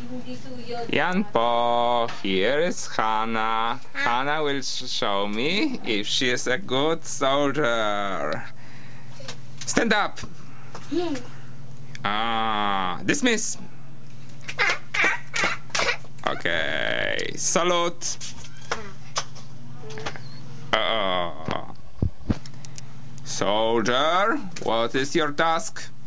Jan-Po, here is Hannah. Hannah will show me if she is a good soldier. Stand up. Dismiss. Okay, salute. Soldier, what is your task?